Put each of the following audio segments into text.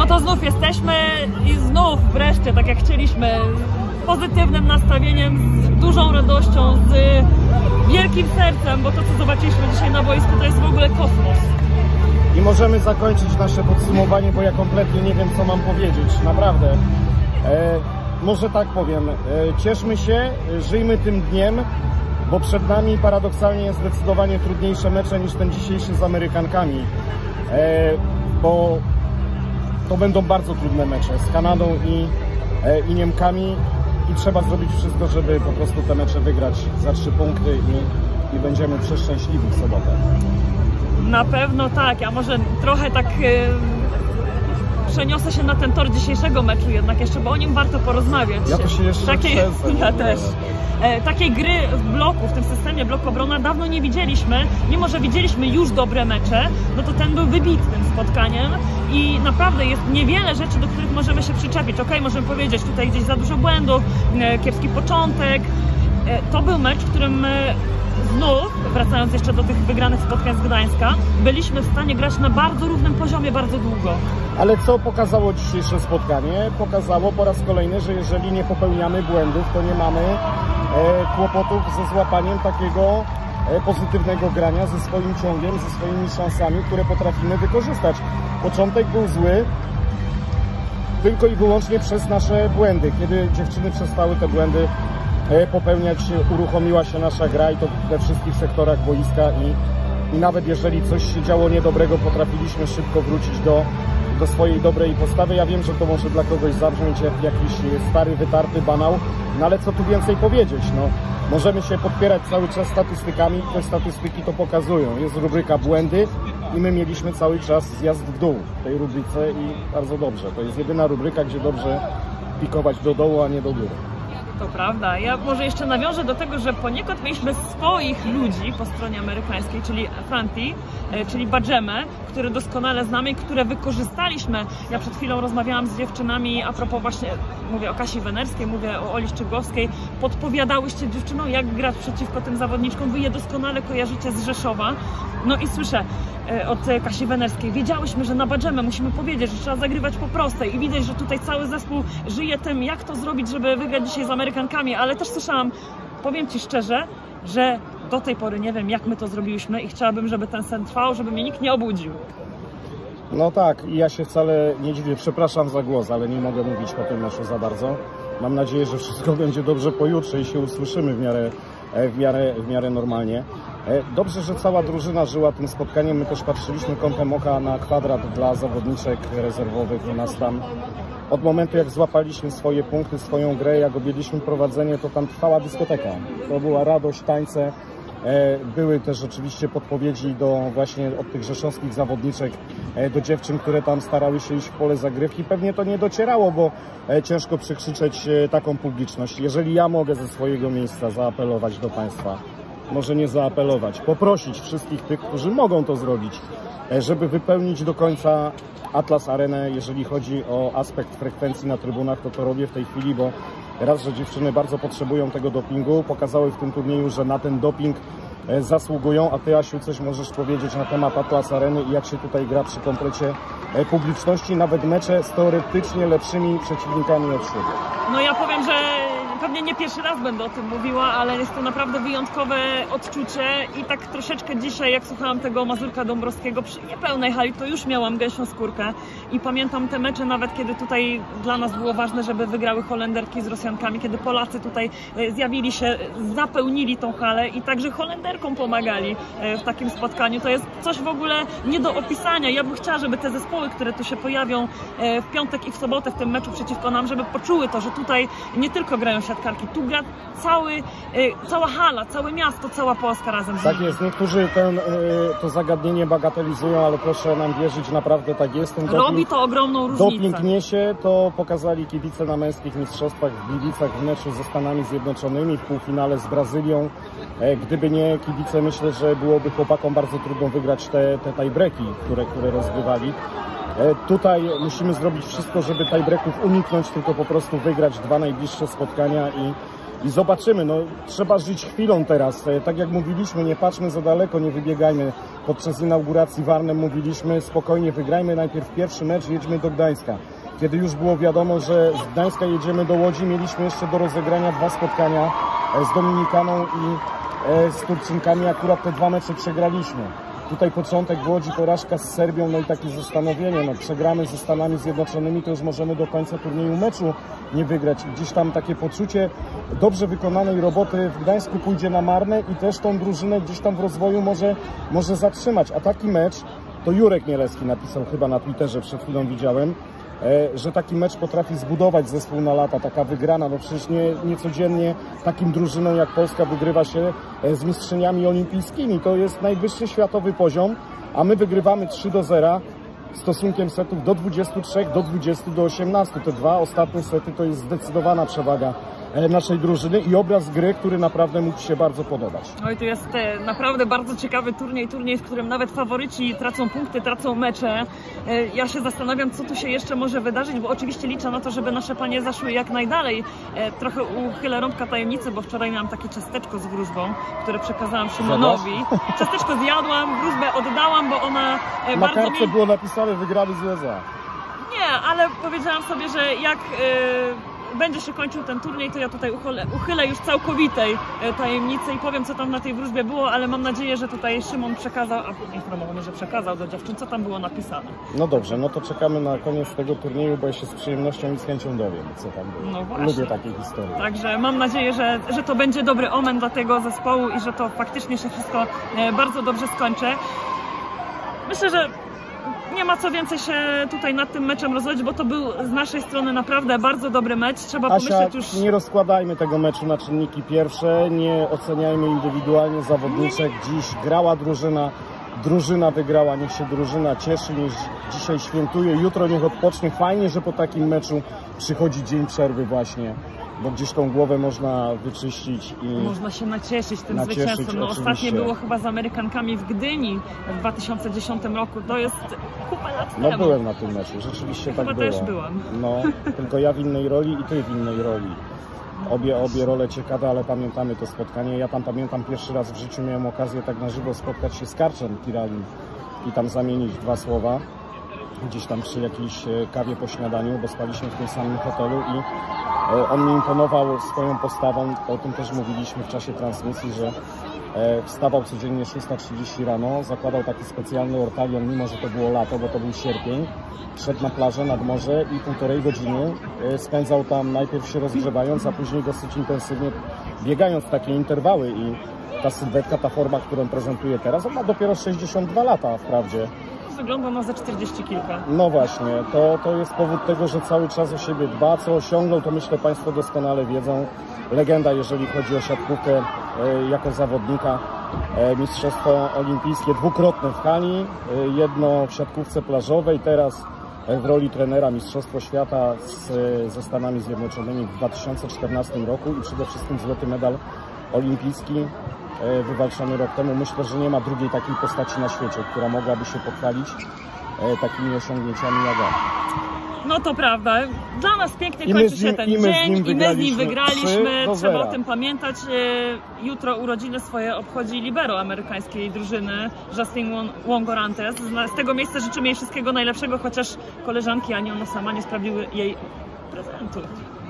Oto znów jesteśmy i znów wreszcie, tak jak chcieliśmy, z pozytywnym nastawieniem, z dużą radością, z wielkim sercem, bo to, co zobaczyliśmy dzisiaj na boisku, to jest w ogóle kosmos. I możemy zakończyć nasze podsumowanie, bo ja kompletnie nie wiem, co mam powiedzieć, naprawdę. Może tak powiem, cieszmy się, żyjmy tym dniem, bo przed nami paradoksalnie jest zdecydowanie trudniejsze mecze niż ten dzisiejszy z Amerykankami, bo to będą bardzo trudne mecze z Kanadą i Niemkami i trzeba zrobić wszystko, żeby po prostu te mecze wygrać za 3 punkty i będziemy przeszczęśliwi w sobotę. Na pewno tak, ja może trochę tak przeniosę się na ten tor dzisiejszego meczu jednak jeszcze, bo o nim warto porozmawiać. Ja to się jeszcze Ja też. Takiej gry w bloku, w tym systemie blok-obrona dawno nie widzieliśmy. Mimo że widzieliśmy już dobre mecze, no to ten był wybitnym spotkaniem i naprawdę jest niewiele rzeczy, do których możemy się przyczepić. Okej, możemy powiedzieć, tutaj gdzieś za dużo błędów, kiepski początek. To był mecz, w którym znów, wracając jeszcze do tych wygranych spotkań z Gdańska, byliśmy w stanie grać na bardzo równym poziomie bardzo długo. Ale co pokazało dzisiejsze spotkanie? Pokazało po raz kolejny, że jeżeli nie popełniamy błędów, to nie mamy kłopotów ze złapaniem takiego pozytywnego grania, ze swoim ciągiem, ze swoimi szansami, które potrafimy wykorzystać. Początek był zły tylko i wyłącznie przez nasze błędy. Kiedy dziewczyny przestały te błędy popełniać, uruchomiła się nasza gra i to we wszystkich sektorach boiska i nawet jeżeli coś się działo niedobrego, potrafiliśmy szybko wrócić do swojej dobrej postawy. Ja wiem, że to może dla kogoś zabrzmieć jak jakiś stary, wytarty banał, no ale co tu więcej powiedzieć, no. Możemy się podpierać cały czas statystykami, te statystyki to pokazują. Jest rubryka błędy i my mieliśmy cały czas zjazd w dół w tej rubryce i bardzo dobrze. To jest jedyna rubryka, gdzie dobrze pikować do dołu, a nie do góry. To prawda. Ja może jeszcze nawiążę do tego, że poniekąd mieliśmy swoich ludzi po stronie amerykańskiej, czyli Fanti, czyli Badżemę, które doskonale znamy i które wykorzystaliśmy. Ja przed chwilą rozmawiałam z dziewczynami a propos właśnie, mówię o Kasi Wenerskiej, mówię o Oli Szczygłowskiej. Podpowiadałyście dziewczynom, jak grać przeciwko tym zawodniczkom. Wy je doskonale kojarzycie z Rzeszowa. No i słyszę od Kasi Wenerskiej, wiedziałyśmy, że na Badżemę musimy powiedzieć, że trzeba zagrywać po prostej i widać, że tutaj cały zespół żyje tym, jak to zrobić, żeby wygrać dzisiaj z Amerykankami, ale też słyszałam, powiem Ci szczerze, że do tej pory nie wiem, jak my to zrobiliśmy i chciałabym, żeby ten sen trwał, żeby mnie nikt nie obudził. No tak, i ja się wcale nie dziwię, przepraszam za głos, ale nie mogę mówić po tym meczu za bardzo. Mam nadzieję, że wszystko będzie dobrze pojutrze i się usłyszymy w miarę normalnie. Dobrze, że cała drużyna żyła tym spotkaniem. My też patrzyliśmy kątem oka na kwadrat dla zawodniczek rezerwowych u nas tam. Od momentu, jak złapaliśmy swoje punkty, swoją grę, jak objęliśmy prowadzenie, to tam trwała dyskoteka. To była radość, tańce. Były też oczywiście podpowiedzi właśnie od tych rzeszowskich zawodniczek do dziewczyn, które tam starały się iść w pole zagrywki. Pewnie to nie docierało, bo ciężko przykrzyczeć taką publiczność. Jeżeli ja mogę ze swojego miejsca zaapelować do Państwa, może nie zaapelować, poprosić wszystkich tych, którzy mogą to zrobić, żeby wypełnić do końca Atlas Arenę, jeżeli chodzi o aspekt frekwencji na trybunach, to robię w tej chwili, bo raz, że dziewczyny bardzo potrzebują tego dopingu, pokazały w tym turnieju, że na ten doping zasługują, a Ty, Asiu, coś możesz powiedzieć na temat Atlas Areny i jak się tutaj gra przy komplecie publiczności, nawet mecze z teoretycznie lepszymi przeciwnikami od siebie. No ja powiem, że pewnie nie pierwszy raz będę o tym mówiła, ale jest to naprawdę wyjątkowe odczucie i tak troszeczkę dzisiaj, jak słuchałam tego Mazurka Dąbrowskiego przy niepełnej hali, to już miałam gęsią skórkę i pamiętam te mecze nawet, kiedy tutaj dla nas było ważne, żeby wygrały Holenderki z Rosjankami, kiedy Polacy tutaj zjawili się, zapełnili tą halę i także Holenderkom pomagali w takim spotkaniu. To jest coś w ogóle nie do opisania. Ja bym chciała, żeby te zespoły, które tu się pojawią w piątek i w sobotę w tym meczu przeciwko nam, żeby poczuły to, że tutaj nie tylko grają siatkarki, tu gra cała hala, całe miasto, cała Polska razem z nimi. Tak jest, niektórzy to zagadnienie bagatelizują, ale proszę nam wierzyć, naprawdę tak jest. Robi to ogromną różnicę. Doping niesie, to pokazali kibice na męskich mistrzostwach w Gliwicach w meczu ze Stanami Zjednoczonymi, w półfinale z Brazylią. Gdyby nie kibice, myślę, że byłoby chłopakom bardzo trudno wygrać te tie-breaki, które rozgrywali. Tutaj musimy zrobić wszystko, żeby tie-breaków uniknąć, tylko po prostu wygrać 2 najbliższe spotkania i zobaczymy. No, trzeba żyć chwilą teraz. Tak jak mówiliśmy, nie patrzmy za daleko, nie wybiegajmy. Podczas inauguracji Warnem mówiliśmy, spokojnie wygrajmy najpierw pierwszy mecz, jedźmy do Gdańska. Kiedy już było wiadomo, że z Gdańska jedziemy do Łodzi, mieliśmy jeszcze do rozegrania 2 spotkania z Dominikaną i z Turczynkami. Akurat te 2 mecze przegraliśmy. Tutaj początek w Łodzi, porażka z Serbią, no i takie zastanowienie, no przegramy ze Stanami Zjednoczonymi, to już możemy do końca turnieju meczu nie wygrać. Gdzieś tam takie poczucie dobrze wykonanej roboty w Gdańsku pójdzie na marne i też tą drużynę gdzieś tam w rozwoju może zatrzymać. A taki mecz, to Jurek Mielewski napisał chyba na Twitterze, przed chwilą widziałem, że taki mecz potrafi zbudować zespół na lata, taka wygrana, no przecież nie codziennie takim drużyną jak Polska wygrywa się z mistrzyniami olimpijskimi, to jest najwyższy światowy poziom, a my wygrywamy 3-0 stosunkiem setów do 23, do 20, do 18. Te 2 ostatnie sety to jest zdecydowana przewaga naszej drużyny i obraz gry, który naprawdę mógł się bardzo podobać. No i to jest naprawdę bardzo ciekawy turniej, w którym nawet faworyci tracą punkty, tracą mecze. Ja się zastanawiam, co tu się jeszcze może wydarzyć, bo oczywiście liczę na to, żeby nasze panie zaszły jak najdalej. Trochę uchylę rąbka tajemnicy, bo wczoraj miałam takie ciasteczko z wróżbą, które przekazałam Szymonowi. Ciasteczko zjadłam, wróżbę oddałam, bo ona na bardzo kartce było napisane wygramy z USA. Nie, ale powiedziałam sobie, że jak będzie się kończył ten turniej, to ja tutaj uchylę już całkowitej tajemnicy i powiem, co tam na tej wróżbie było, ale mam nadzieję, że tutaj Szymon przekazał, a informowany, że przekazał do dziewczyn, co tam było napisane. No dobrze, no to czekamy na koniec tego turnieju, bo ja się z przyjemnością i z chęcią dowiem, co tam było. No właśnie. Lubię takie historie. Także mam nadzieję, że to będzie dobry omen dla tego zespołu i że to faktycznie się wszystko bardzo dobrze skończy. Myślę, że nie ma co więcej się tutaj nad tym meczem rozwodzić, bo to był z naszej strony naprawdę bardzo dobry mecz. Trzeba pomyśleć już... nie rozkładajmy tego meczu na czynniki pierwsze, nie oceniajmy indywidualnie zawodniczek. Dziś grała drużyna wygrała, niech się drużyna cieszy, niech dzisiaj świętuje, jutro niech odpocznie. Fajnie, że po takim meczu przychodzi dzień przerwy właśnie, bo gdzieś tą głowę można wyczyścić i można się nacieszyć tym zwycięstwem. No, ostatnie było chyba z Amerykankami w Gdyni w 2010 roku. To jest kupę lat temu. No byłem na tym meczu, rzeczywiście tak było. Też byłem. No, tylko ja w innej roli i ty w innej roli. Obie role ciekawe, ale pamiętamy to spotkanie. Ja tam pamiętam pierwszy raz w życiu miałem okazję tak na żywo spotkać się z Karczem Kiralim i tam zamienić 2 słowa. Gdzieś tam przy jakiejś kawie po śniadaniu, bo spaliśmy w tym samym hotelu i on mi imponował swoją postawą. O tym też mówiliśmy w czasie transmisji, że wstawał codziennie 6:30 rano, zakładał taki specjalny ortalion, mimo że to było lato, bo to był sierpień. Szedł na plażę, nad morze i 1,5 godziny spędzał tam, najpierw się rozgrzewając, a później dosyć intensywnie biegając takie interwały i ta sylwetka, ta forma, którą prezentuje teraz, on ma dopiero 62 lata wprawdzie. Wygląda na za 40 kilka. No właśnie, to jest powód tego, że cały czas o siebie dba. Co osiągnął, to myślę Państwo doskonale wiedzą. Legenda, jeżeli chodzi o siatkówkę jako zawodnika. Mistrzostwo olimpijskie dwukrotne w hali, jedno w siatkówce plażowej, teraz w roli trenera Mistrzostwo Świata ze Stanami Zjednoczonymi w 2014 roku i przede wszystkim złoty medal olimpijski wywalczony rok temu. Myślę, że nie ma drugiej takiej postaci na świecie, która mogłaby się pochwalić takimi osiągnięciami jak on. No to prawda. Dla nas pięknie kończy się ten dzień i my z nim wygraliśmy. Trzeba o tym pamiętać. Jutro urodziny swoje obchodzi libero amerykańskiej drużyny Justine Wong-Orantes. Z tego miejsca życzymy jej wszystkiego najlepszego, chociaż koleżanki ani ona sama nie sprawiły jej prezentu.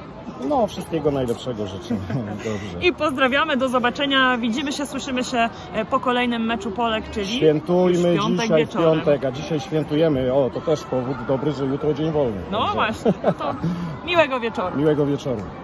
No, wszystkiego najlepszego życzę. Dobrze. I pozdrawiamy, do zobaczenia. Widzimy się, słyszymy się po kolejnym meczu Polek, czyli świętujmy dzisiaj wieczorem. Piątek, a dzisiaj świętujemy. O, to też powód dobry, że jutro dzień wolny. No Dobrze. właśnie, to miłego wieczoru. Miłego wieczoru.